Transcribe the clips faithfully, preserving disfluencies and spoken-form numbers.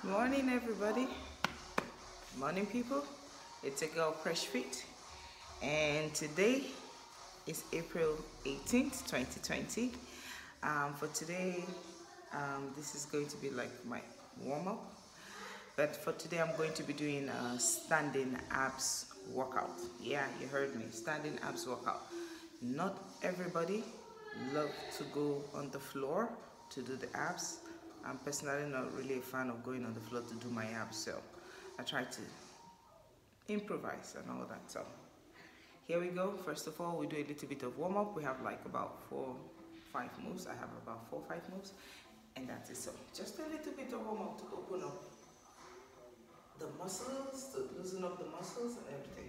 Morning, everybody. Morning, people. It's a girl, Fresh Fit, and today is April eighteenth, twenty twenty. Um, for today, um, this is going to be like my warm up. But for today, I'm going to be doing a standing abs workout. Yeah, you heard me. Standing abs workout. Not everybody love to go on the floor to do the abs. I'm personally not really a fan of going on the floor to do my abs, so I try to improvise and all that. So here we go. First of all, we do a little bit of warm up. We have like about four, five moves. I have about four, five moves, and that's it. So just a little bit of warm up to open up the muscles, to loosen up the muscles and everything.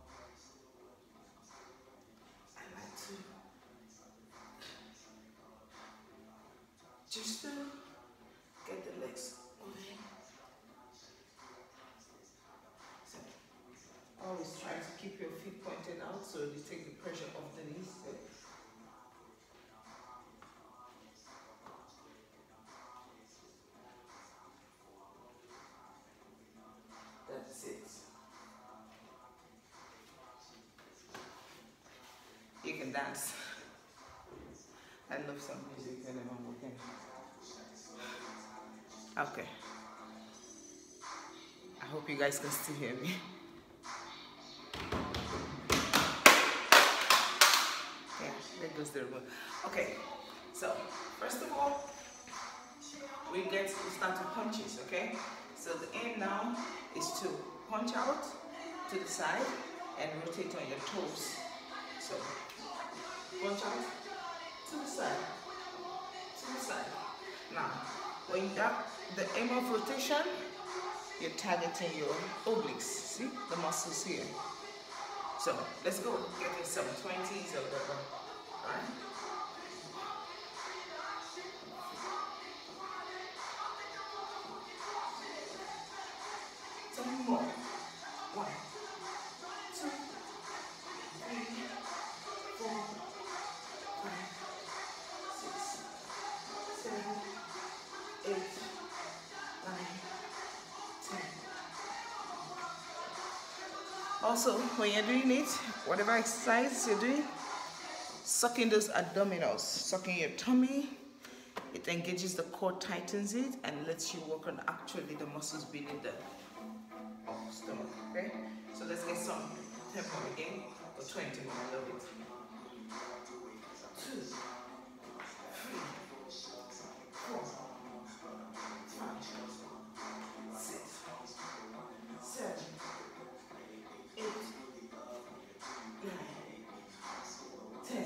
I like to just to get the legs moving. So always try to keep your feet pointed out so you take the pressure off the knees. That's it. You can dance. I love some music when I'm working. Okay. I hope you guys can still hear me. Yeah, there goes the remote. Okay, so first of all, we get to start with punches, okay? So the aim now is to punch out to the side and rotate on your toes. So punch out to the side, to the side. Now, when that the aim of rotation, you're targeting your obliques. See the muscles here. So let's go get you some twenties of that one. All right. Some more. One, two, three, four, five, six, seven, eight, nine, ten. Also, when you're doing it, whatever exercise you're doing, sucking those abdominals, sucking your tummy, it engages the core, tightens it, and lets you work on actually the muscles beneath the stomach. Okay? So let's get some tempo again for twenty more. I love it. Two, three, four, five, six, seven, eight, nine, ten.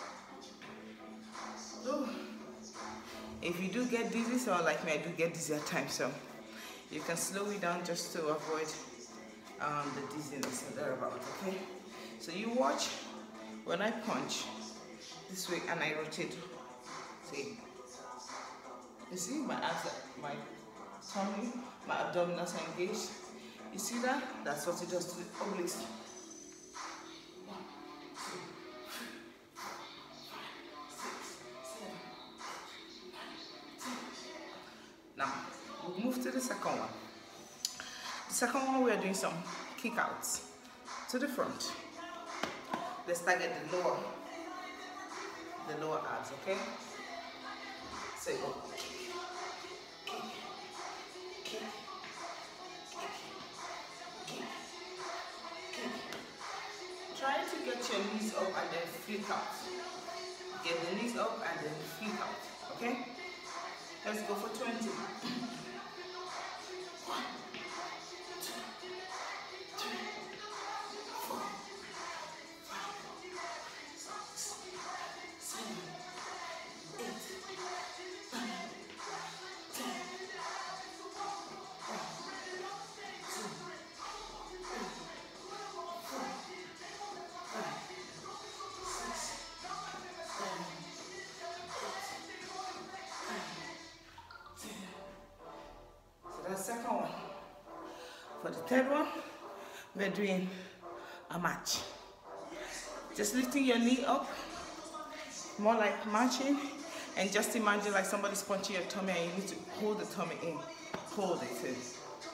Oh. If you do get dizzy, so like me, I do get dizzy at times, so you can slow it down just to avoid um, the dizziness and thereabout, okay? So you watch when I punch this way and I rotate. See? You see my abs, my tummy, my abdominals are engaged. You see that? That's what it does to the obliques. One, two, three, four, five, six, seven, eight, nine, ten. Now, we'll move to the second one. The second one, we are doing some kick outs to the front. Let's target the lower, the lower abs, okay? So you go kick, kick, kick, kick, kick, kick. Try to get your knees up and then flick out. Get the knees up and then flick out, okay? Let's go for twenty. One, two, three, four, five, six, seven, eight, nine, ten. One, two, three, four, five, six, seven, eight, nine. So that's the second one. For the third one, we're doing a match. Just lifting your knee up, more like marching, and just imagine like somebody's punching your tummy and you need to hold the tummy in. hold it in.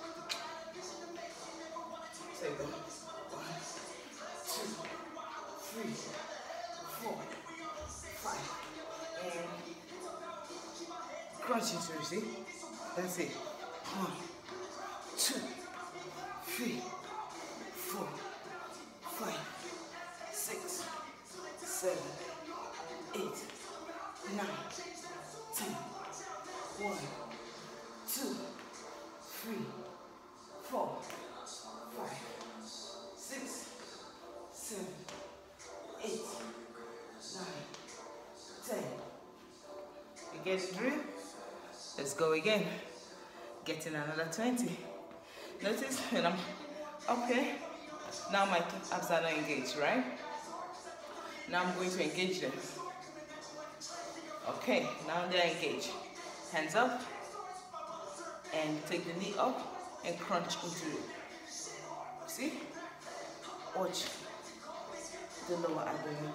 So you go. One, two, three, four, five. And crunch it through, see? That's it. One, two, three, four, five, six, seven, eight, nine, ten. One, two, three, four, five, six, seven, eight, nine, ten. You get the drill? Let's go again. Getting another twenty. Notice when I'm up here, now my abs are not engaged, right? Now I'm going to engage them. Okay, now they're engaged. Hands up, and take the knee up and crunch into it. See? Watch the lower abdomen.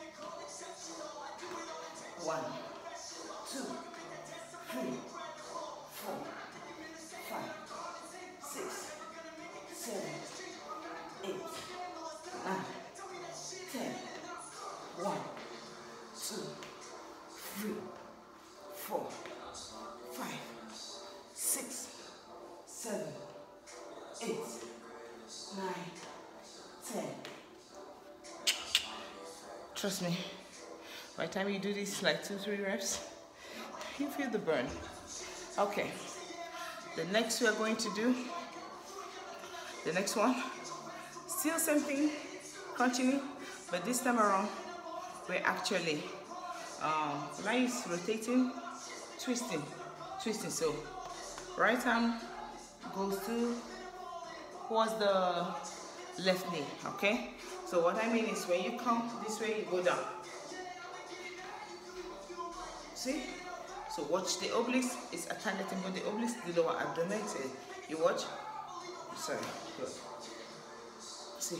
One, two, three, four, five, six, seven, eight, nine, ten. One, two, three, four, five, six, seven, eight, nine, ten. Trust me, by the time you do this like two, three reps, you feel the burn. Okay, the next we are going to do, the next one, still same thing, continue, but this time around, we're actually, um, line is rotating, twisting, twisting. So right arm goes to towards the left knee, okay? So what I mean is when you come this way, you go down. See? So watch the obliques, it's targeting both the obliques, the lower abdomen. So you watch. Sorry, good. See?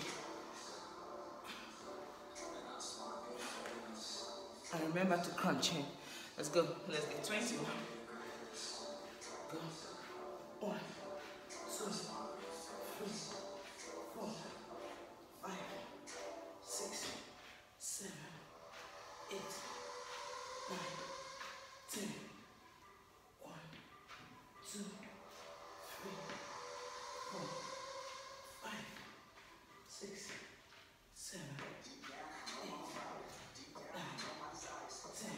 And remember to crunch in. Let's go. Let's get twenty. Go. One, two, three, four, five, six, seven, eight, nine, ten. One, two, three, four, five, six, seven, eight, nine, ten.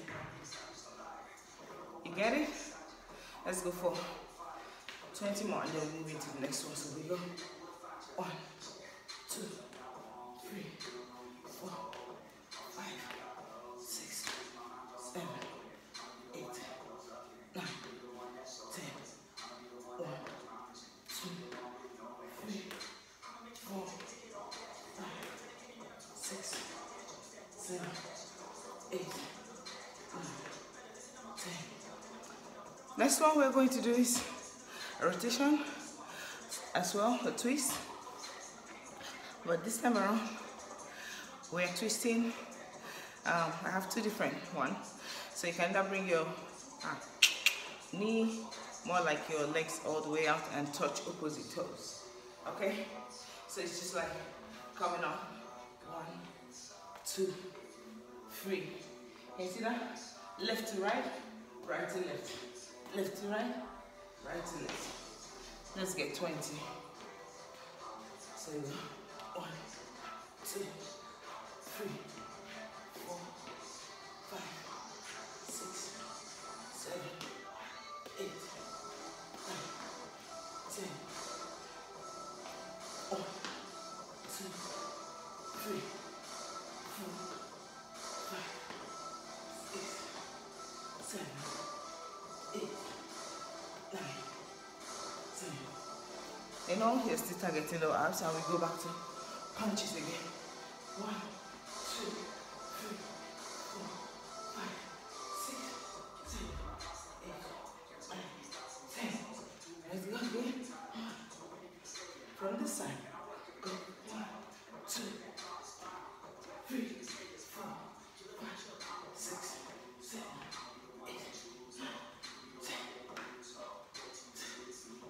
You get it? Let's go for twenty more and then we'll move into the next one. So we go one, two, three, four, five, six, seven, eight, nine, ten. One, two, three, four, five, six, seven, eight, nine, ten. Next one we're going to do is a rotation as well, a twist. But this time around, we're twisting. Um, I have two different ones. So you can either bring your ah, knee more like your legs all the way out and touch opposite toes. Okay? So it's just like coming up. One, two, three. Can you see that? Left to right, right to left. Left to right, right to left. Let's get twenty. So you go. One, two, three, four, five, six, seven, eight, nine, ten. One, two, three, four, five, six, seven, eight, nine, ten. You know, you're still targeting the abs, and we go back to punches again. One, two, three, four, five, six, seven, eight, nine, ten. Let's go again. From this side. Go. One, two, three, four, five, six, seven, eight, nine, ten.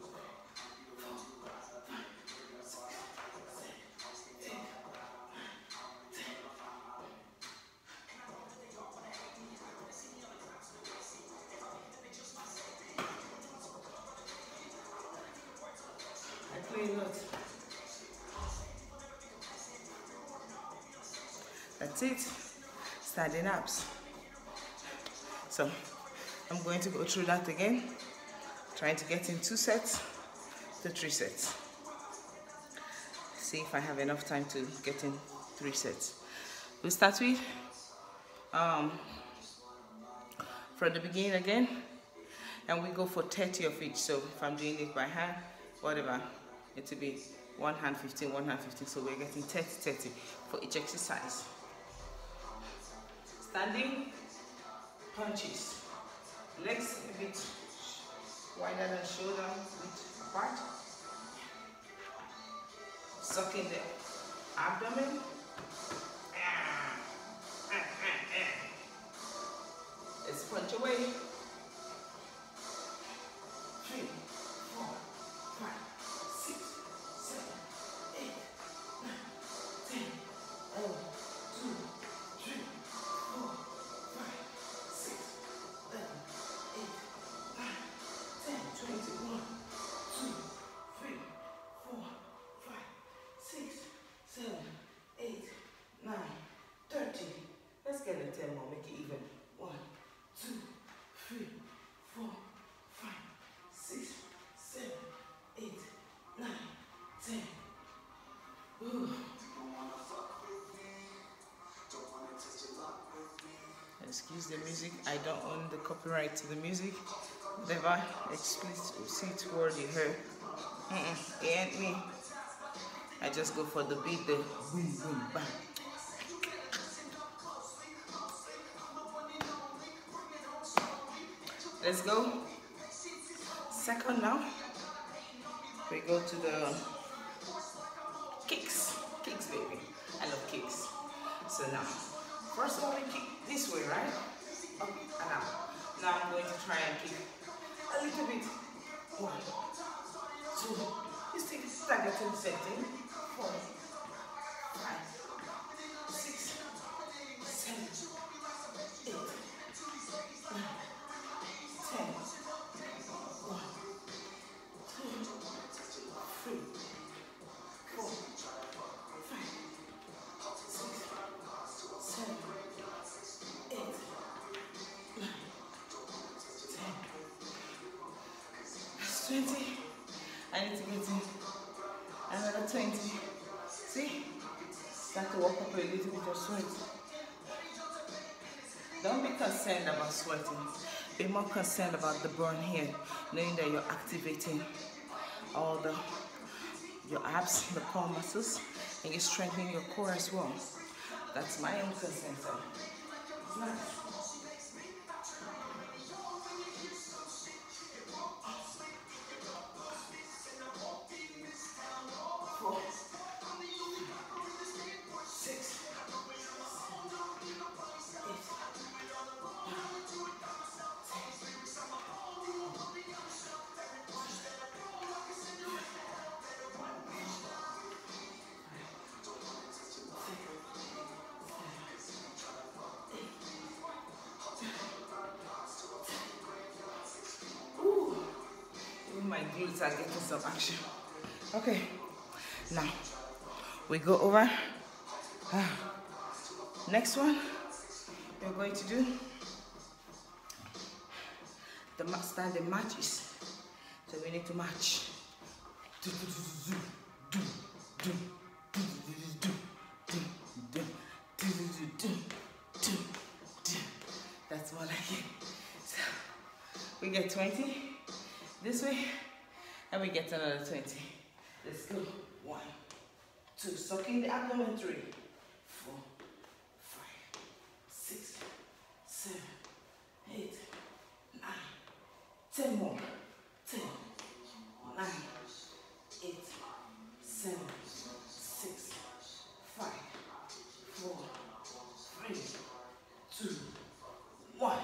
That's it. Standing abs. So I'm going to go through that again, trying to get in two sets to three sets. See if I have enough time to get in three sets. We'll start with um, from the beginning again, and we go for thirty of each. So if I'm doing it by hand, whatever, it will be one hand fifteen, one hand fifteen. So we're getting thirty, thirty for each exercise. Standing punches. Legs a bit wider than shoulder, width apart. Sucking the abdomen. Let's punch away. Three, four, five, six, seven, eight, nine, ten, eleven, two, three, four, five, six, seven, eight, nine, ten, twenty-one, two, three, four, five, six, seven, eight, nine, thirty. Let's get a ten more, make it even. One, two, three, four, five, six, seven, eight, nine, ten. Ooh. Excuse the music, I don't own the copyright to the music. Whatever explicit word you heard, mm-mm, it ain't me. I just go for the beat, the boom, boom, bang. Let's go. Second now. We go to the kicks. Kicks, baby. I love kicks. So now, first one we kick this way, right? Up and out. Now I'm going to try and kick a little bit. One, two. You still targeting the same thing. Four, five, six, seven, eight, nine, ten. One, two, three, four, five, six, seven, eight, nine, ten. That's twenty. I need to get in another twenty. See? Start to walk up a little bit of sweat. Don't be concerned about sweating. Be more concerned about the burn here, knowing that you're activating all the your abs, the core muscles, and you're strengthening your core as well. That's my own concern. So it's nice. Four, six, my glutes are getting some action. Okay, now we go over. Uh, next one, we're going to do the standing matches. So we need to match. That's more like it. So we get twenty this way, and we get another twenty. Let's go. One, two, sucking the abdomen. Three, four, five, six, seven, eight, nine, ten more. Ten, nine, eight, seven, six, five, four, three, two, one.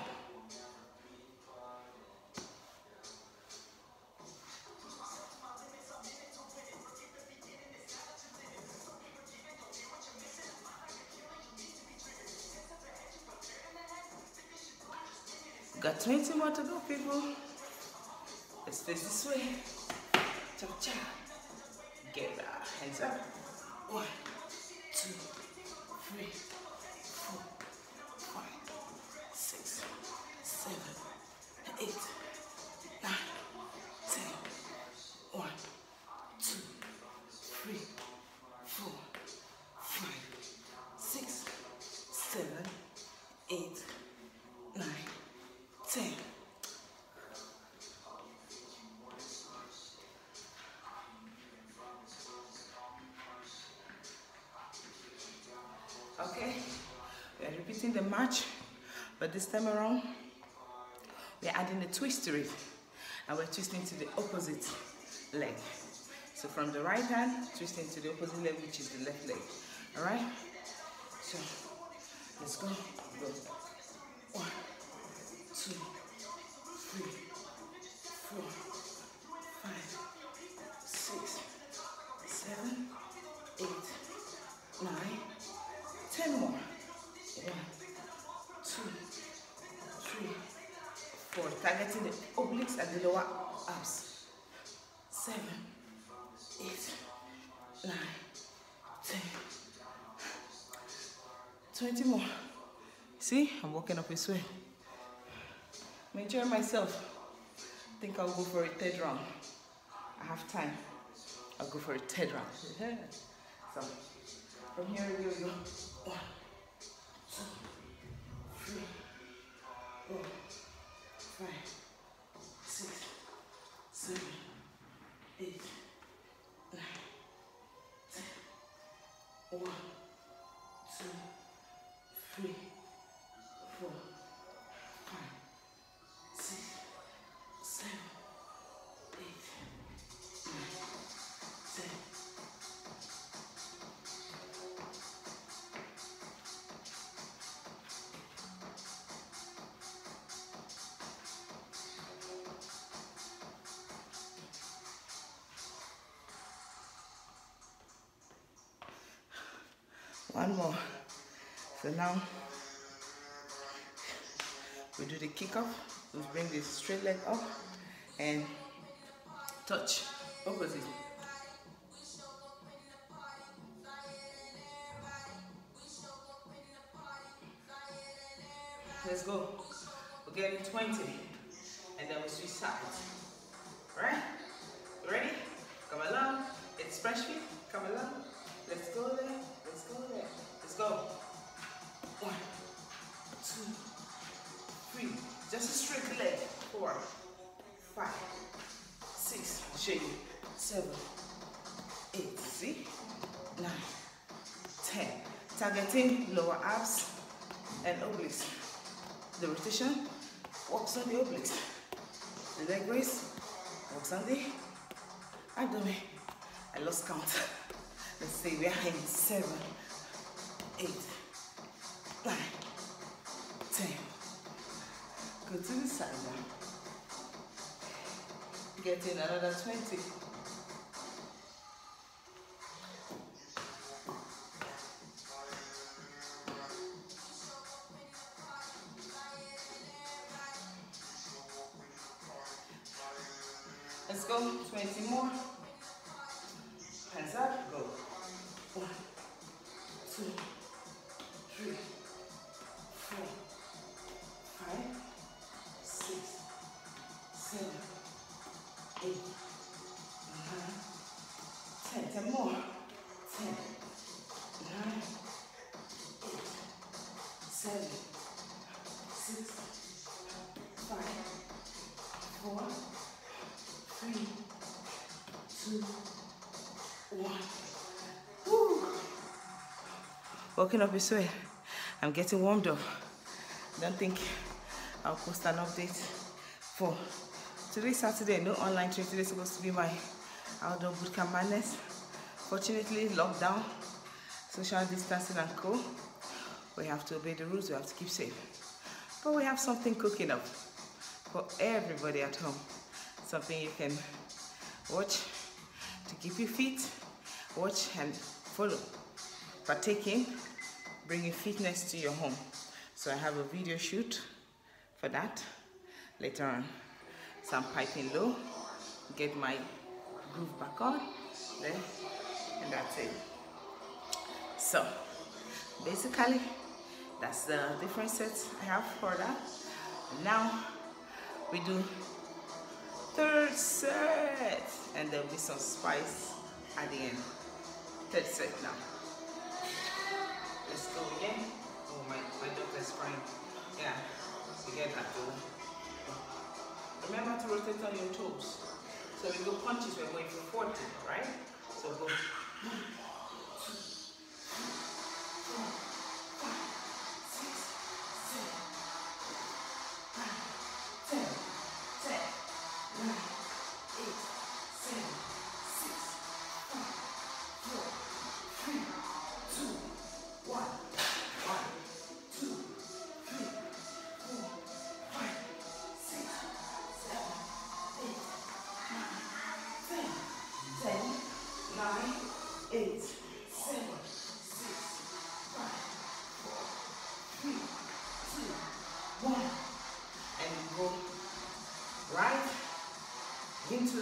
Got twenty more to go, people. Let's face this way. Cha cha. Get our hands up. One, two, three, the march, but this time around, we're adding a twist to it. And we're twisting to the opposite leg. So from the right hand, twisting to the opposite leg, which is the left leg. All right? So let's go. Go. One, two, three, four, five, six, seven, eight, nine, ten more. One, two, three, four. Targeting the obliques and the lower abs. Seven, eight, nine, ten, twenty more. See, I'm walking up this way. I'm enjoying myself. I think I'll go for a third round. I have time. I'll go for a third round. So, from here we go. One, two, three, four, five, six, seven, eight, nine, ten. One, two, three, four, five, six, seven, eight, nine, ten. One more. So now we do the kick off. We bring the straight leg up and touch opposite. Let's go. We're getting twenty and then we switch sides. Right? You ready? Come along. It's fresh feet. Come along. Let's go there. Let's go there. Let's go. One, two, three. Just a straight leg. Four, five, six. I'll show you. Seven, eight. See? Nine, ten. Targeting lower abs and obliques. The rotation works on the obliques. The leg raise works on the abdomen. I lost count. Let's say we're in seven, eight, nine, ten. Go to the side now. Get in another twenty. Let's go, twenty more. Hands up, go. One, two, three, four, five, six, seven, eight, nine, ten. Ten more. Ten, nine, eight, seven, six, five, four, three, two, one. Woo. Walking up this way, I'm getting warmed up. Don't think I'll post an update for today's Saturday. No online training. Today's supposed to be my outdoor bootcamp madness. Fortunately, lockdown, social distancing and co. We have to obey the rules. We have to keep safe. But we have something cooking up for everybody at home. Something you can watch to keep your feet, watch and follow. Partaking, bringing fitness to your home. So I have a video shoot for that later on. So I'm piping low, get my groove back on, there, and that's it. So basically, that's the different sets I have for that. And now we do third set, and there'll be some spice at the end. Third set now. Let's go again. Oh, my, my daughter's crying. Yeah, you get that too. Remember to rotate on your toes. So we go punches, we're going for forty, right? So go. One, two, three, four, five, six, into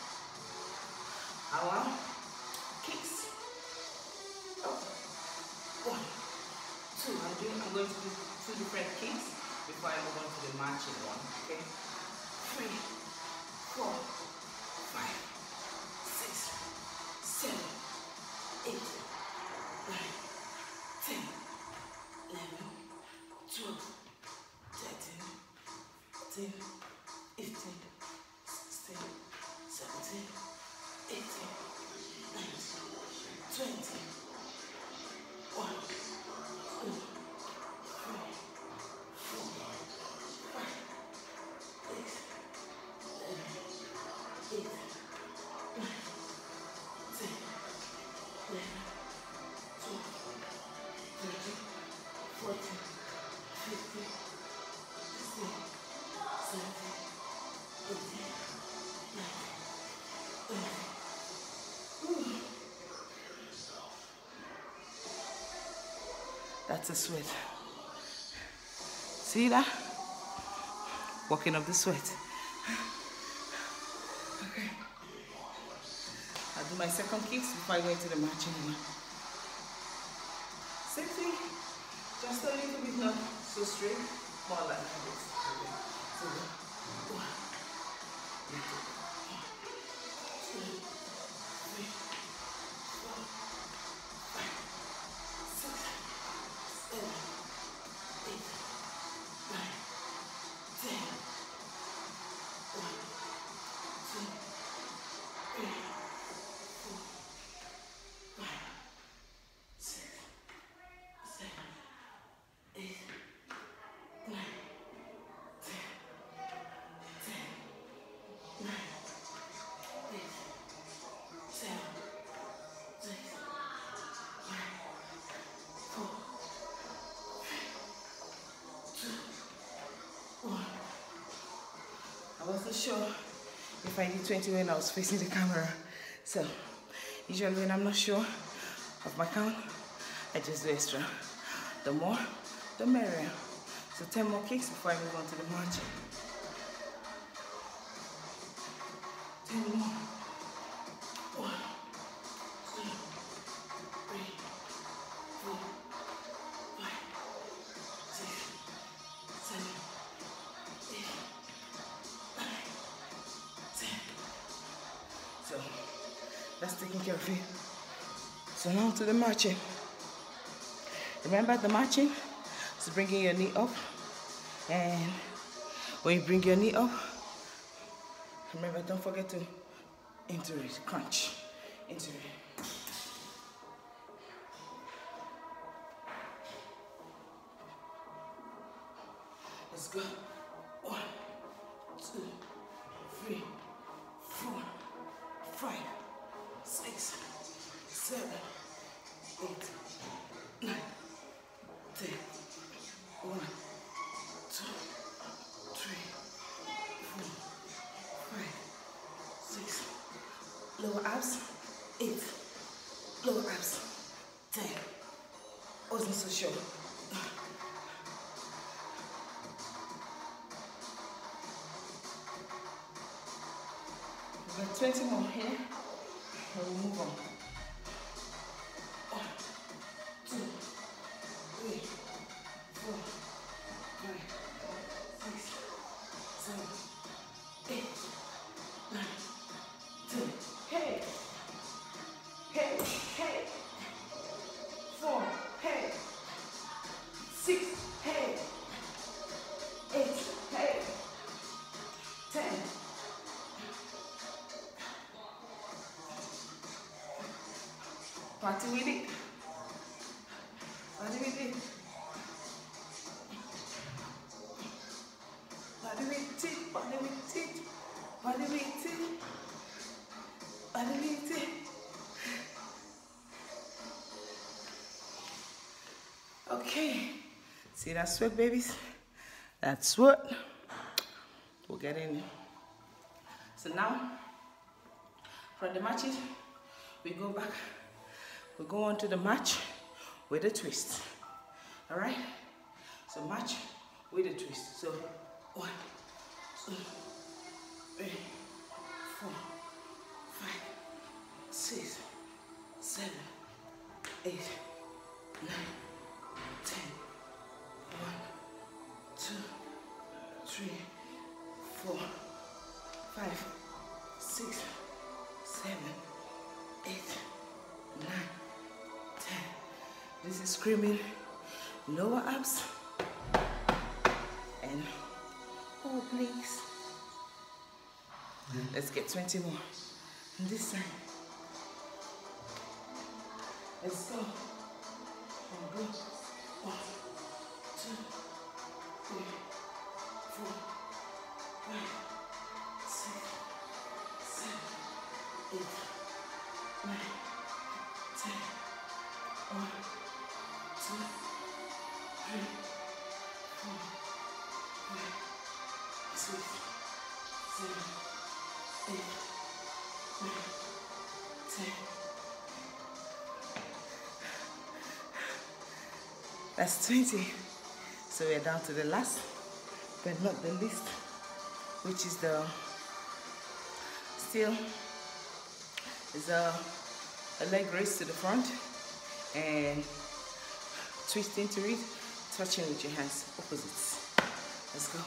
our kicks. Oh. One, two. I'm doing. I'm going to do two different kicks before I move on to the marching one. Okay. Three, four, five, six, seven, eight, nine, ten, eleven, twelve, thirteen, fourteen, fifteen, sixteen, seventeen, eighteen, nineteen, twenty. One, two, three, four, five, six, seven, eight, nine, ten, eleven, twelve, thirteen, fourteen, fifteen, sixteen, seventeen, eighteen, nineteen, twenty. That's a sweat. See that? Working up the sweat. Okay. I'll do my second kicks before I go into the marching one. Same thing. Just a little bit, not so straight. More like this. Okay. So, one, two, three, four, five, six, seven, eight, nine, ten. One, two, three, four, five, six, seven, eight, nine, ten, ten, nine, eight, seven, six, five, four, two, one. I wasn't sure if I did twenty when I was facing the camera. So, usually when I'm not sure of my count, I just do extra. The more, the merrier. So ten more kicks before I move on to the march. ten more. One, two, three, four, five, six, seven, eight, nine, ten. So that's taking care of it. So now to the marching. Remember the marching? It's bringing your knee up, and when you bring your knee up, remember, don't forget to into it, crunch into it. Let's go. One, two, three, four, five, six, seven, eight, nine, ten. One, two, three, four, five, six. Lower abs, eight. Lower abs, ten. Wasn't so sure. We've got twenty more here, and we'll move on. One, two, three, four, five, six, seven, eight, nine, ten. Hey, hey, hey. Four, hey. Six, hey. Eight, hey. Ten. Party with it. Party with it. Party with it. Party with it. Party with it. Party with it. Okay. See that sweat, babies? That's what we'll get in. So now, from the matches, we go back. We go on to the march with a twist. All right? So march with a twist. So one, two, three, eight, nine, ten. One, two, three, four, five, six, seven, eight, nine, ten. This is screaming lower abs and obliques. Let's get twenty more. And this side. Let's go. And go. One, two, three, four, five, six, seven, eight, nine, ten. One, two, three, four, five, six, seven, eight, nine, ten. That's twenty. So we're down to the last, but not the least, which is the still is a, a leg raise to the front and twist into it, touching with your hands opposites. Let's go.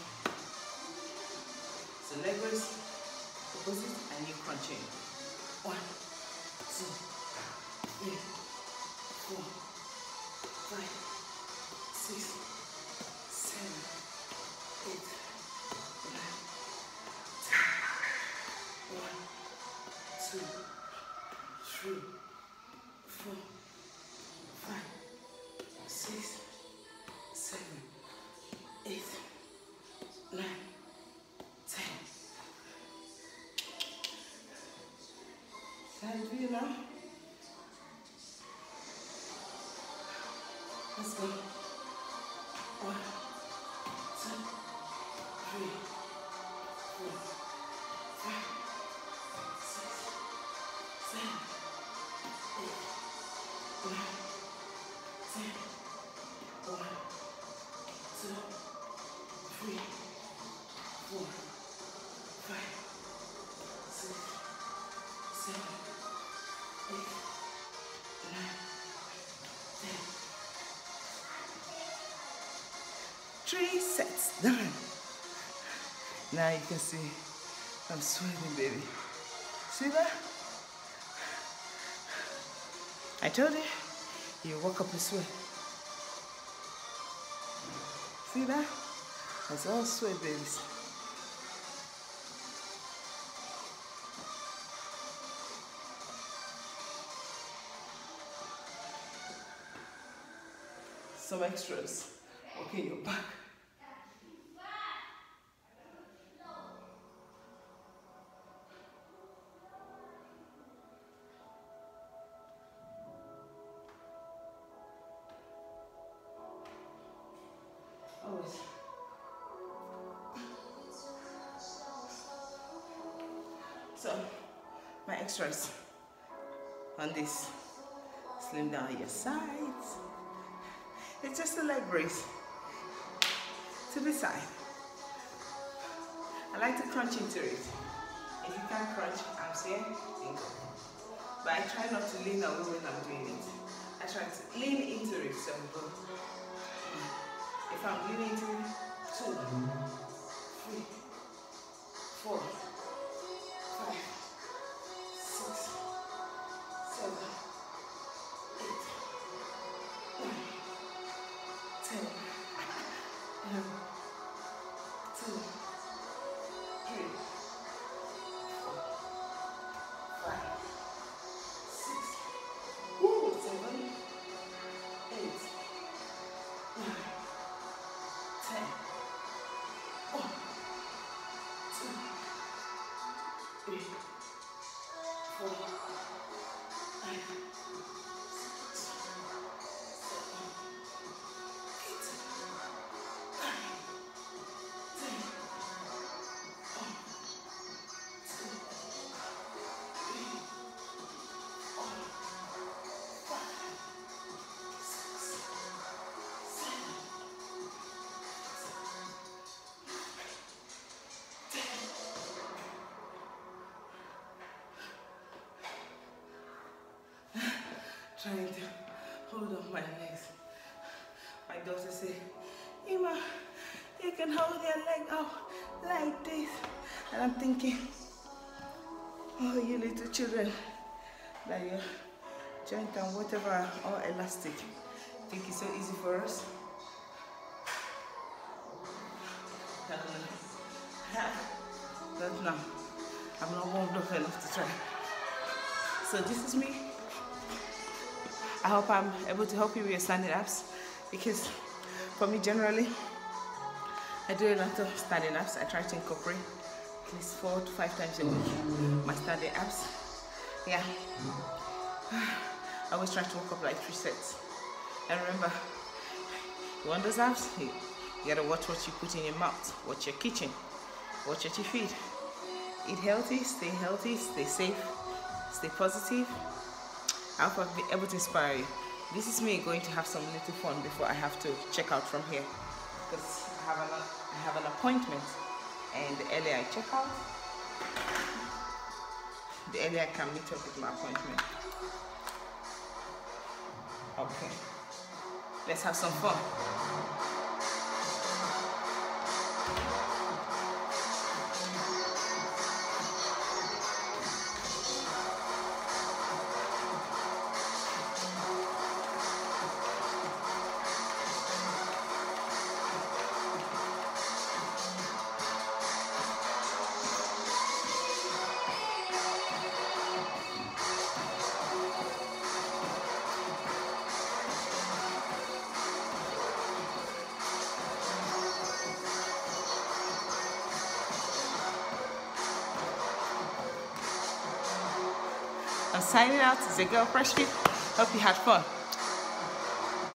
So leg raise, opposite, and you crunching. One, two, three, four, five, six, seven, eight, nine, ten. One, two, three, four, five, six, seven, eight, nine, ten. Can I do you now? Let's go. One, two, three, four, five, six, seven, eight, nine, ten. One, two, three, four, five, six, seven, eight, nine, ten. Three sets done. Now you can see I'm sweating, baby. See that? I told you, you walk up and sweat. See that? That's all sweat, babies. Some extras. Okay, you're back. Always. So, my extras on this. Slim down your sides. It's just a leg raise to the side. I like to crunch into it. If you can't crunch, I'm saying think. But I try not to lean away when I'm doing it. I try to lean into it. So go. If I'm leaning into it, two, three, four, five, six, seven, eight, nine, ten, one, two, three, four, five, six, woo, seven, eight, nine, ten. One, two, three, four, five, six, seven, eight, nine, ten. One, two, three, four, five, six, seven, ten. Trying to hold on my legs. My daughter said, Ima, you can hold your leg up like this. And I'm thinking, oh, you little children, that your joint and whatever are all elastic. Think it's so easy for us? But no, I'm not warmed up enough to try. So this is me. I hope I'm able to help you with your standing abs, because for me generally, I do a lot of standing abs. I try to incorporate at least four to five times a week my standing abs. Yeah. I always try to work up like three sets. And remember, you want those abs? You, you gotta watch what you put in your mouth, watch your kitchen, watch what you feed. Eat healthy, stay healthy, stay safe, stay positive. I hope I've been able to inspire you. This is me going to have some little fun before I have to check out from here, because I have an, I have an appointment, and the earlier I check out, the earlier I can meet up with my appointment. Okay, let's have some fun. I'm signing out. It's your girl Fresh Fit. Hope you had fun.